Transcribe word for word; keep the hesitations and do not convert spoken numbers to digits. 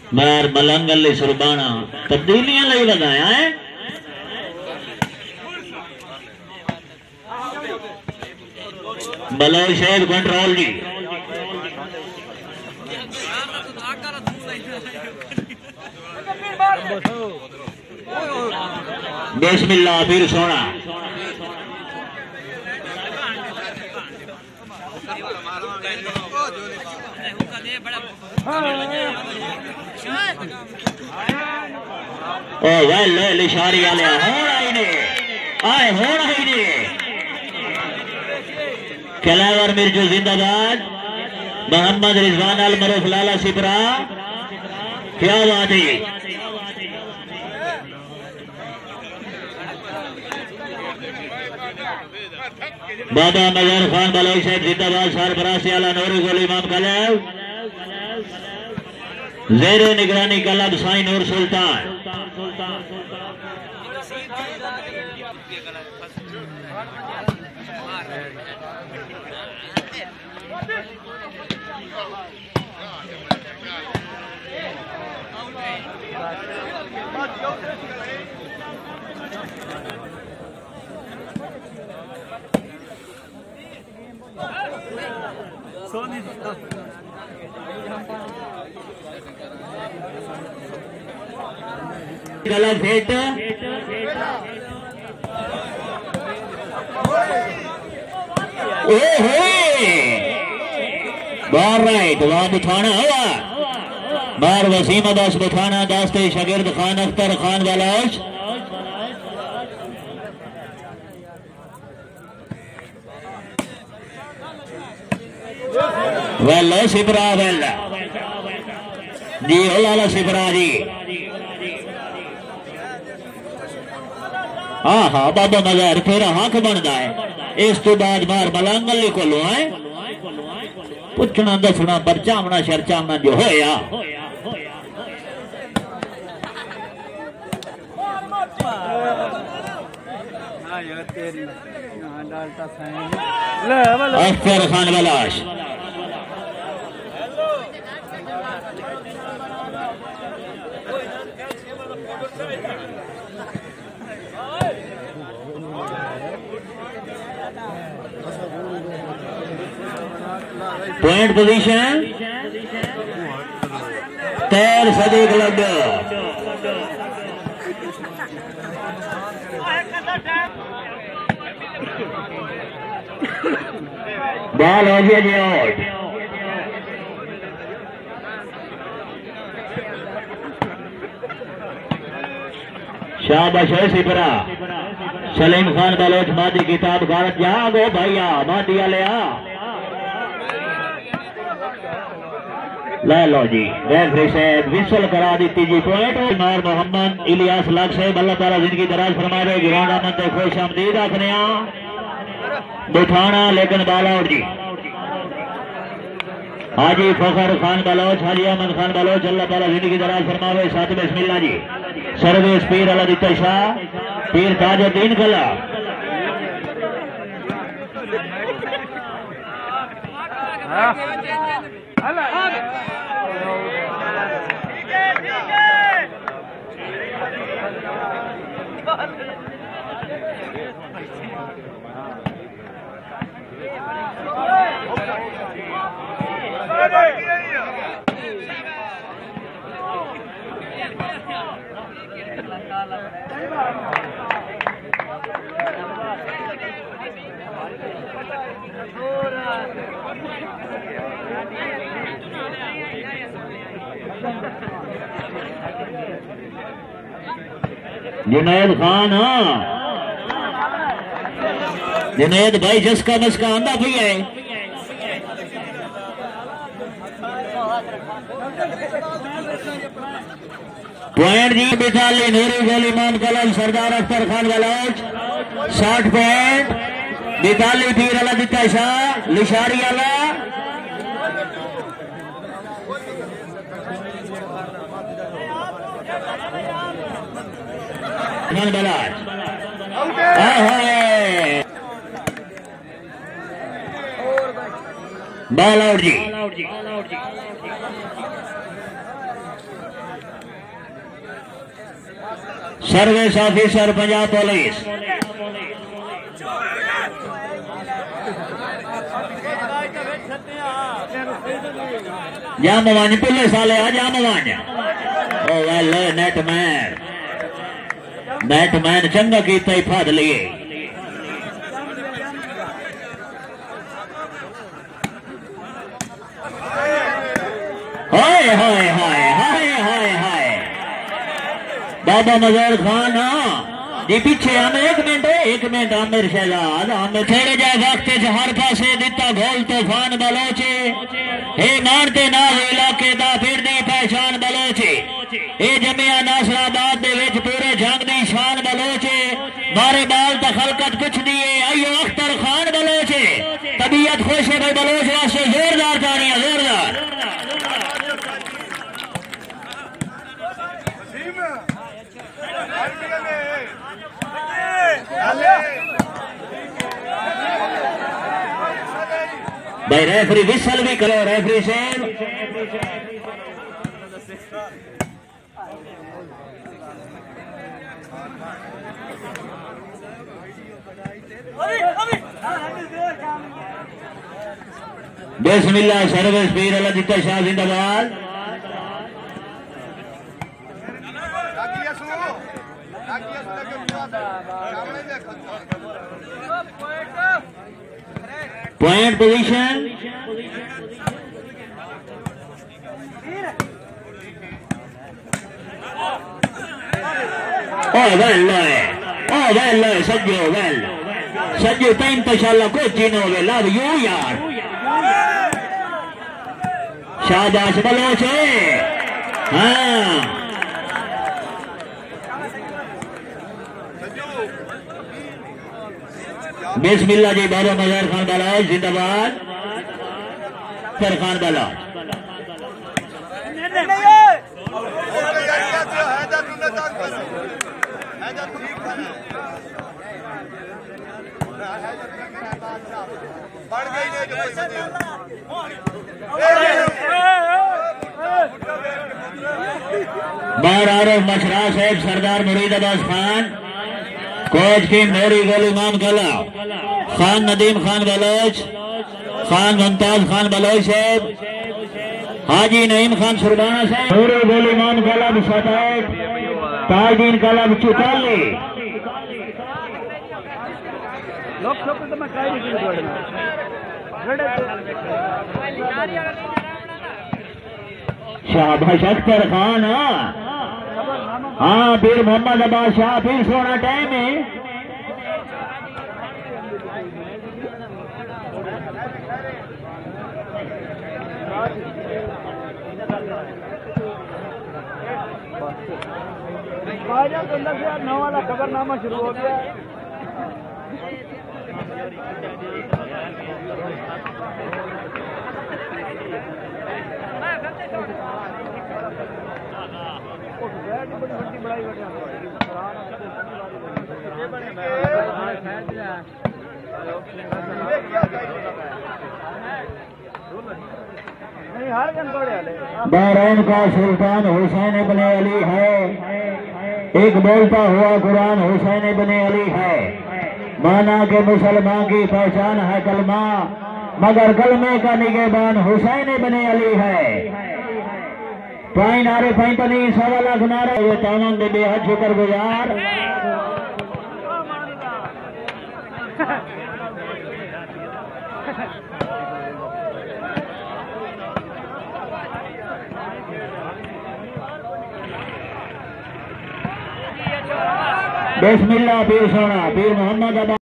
बार मलंगल Surbana तब्दीलियां लई बताया है। बलोच शेख कंट्रोल जी बिस्मिल्लाह फिर सोना ओ वेल लिशारी वाले होना ही नहीं आए होना ही नहीं कलावर मिर्जू जिंदाबाद मोहम्मद रिजवान अल मरूफ लाला सिपरा क्या बात है। बाबा मजहर खान बलोच साहब जिंदाबाद सरफराज आला नूरी गोल इमाम कलब जेरे निगरानी कलब साई नूर सुल्तान गलत हिट ओहो बार राइट वहां बिठाना हुआ बार वसीम अब्बास बिठाना दास्ते शागिर्द खान अख्तर खान बलोच वेल सिपरा वेल जी लाला सिपरा जी हाँ हाँ बाबा मजहर तेरा हक बनता है। इस तो बाद बार मलंगल को लो है पुछना दसना परचावना शरचावना जो होया अख्तर खान बलाश पॉइंट पोजीशन तैर सदीक लड्डू बॉल हो गया जी आउट। शाबाश है सिपरा सलीम खान बलोच मादी किताब गारत जागो भैया मादिया ले आ ले लो जी रेफरी से विसल करा दी जी पॉइंट मार मोहम्मद इलियास लाख साहब अल्लाह ताला जिंदगी दराज फरमावे गिरान अहमद को खुश आमदीद आखने बिठाना लेकिन बाल आउट जी हाजी फखर खान बलोच हाजी अहमद खान बलोच अल्लाह ताला जिंदगी दराज फरमावे साथ बिस्मिल्लाह जी सर्विस पीर अलादित्य शाह पीर ताजुद्दीन कला जुनैद खान हाँ जुनैद भाई जिसका मस्का आंदा भी है पॉइंट जी बिठाली नूरी गोल इमाम कलम सरदार अख्तर खान बलोच साठ पॉइंट बिताली पीर अलादित्य शाह लिशारी वाला बलाज बॉल आउट जी सर्विस ऑफिसर पंजाब पुलिस। जामवान पुलिस वाले आ जामवान। ओ वेल नेटमैन नेटमैन चंगा कीता ही फद लिए। हाय हाय हाय हाय हाय हाय बाबा मजहर खान। हाँ जी पीछे आमिर एक मिनट एक मिनट आमिर शहजाद आमिर थोड़े जाए वक्त हर पासे दिता गोल तूफान बलोचे हे मानते नाज इलाके दा फिर दी पहचान बलोचे ए जमिया नासराबाद दे विच पूरे जंग दी शान बलोचे मारे बाल ता खलकत कुछ दिए आइयो अख्तर खान बलोचे तबीयत खुश है भाई बलोच वास्ते जोरदार तालियां जोरदार। भाई रेफरी विसल भी करो रेफरी से। बिस्मिल्लाह सर्विस पीर अल्लाह दिता शाह जिंदाबाद। पॉइंट पोजीशन ओ वेल ओ वेल सज्जो वेल सज्जो टाइम तो शाला कोई चीनो वे लव यू यार शाहजाश बलोच है। हाँ बिस्मिल्लाह जी बाबा मजहर खान बलोच जिंदाबाद। अख्तर खान बलोच बार आरफ मशरा साहब सरदार मुरीद अब्बास खान कोच की मेरी गोल इमाम कला खान नदीम खान बलोच खान मुमताज खान बलोच साहब हाजी नईम खान सुरबाना साहब मेरी गोल इमाम कला बिशाताब ताजदीन कला चुताली शाहबाज अख्तर खान। हाँ पीर मोहम्मद अब्बास शाह फिर सोना टाइम है। नौ वाला खबरनामा शुरू हो गया। बहरैन का सुल्तान हुसैन इब्ने अली है। एक बोलता हुआ कुरान हुसैन इब्ने अली है। माना के मुसलमान की पहचान है कलमा मगर कलमे का निगहबान हुसैन इब्ने अली है। पाई नारे पाई पनी सवा लाख नारा ये तमाम दे बेहद शुक्र गुजार। बिस्मिल्लाह पीर सोना पीर मोहम्मद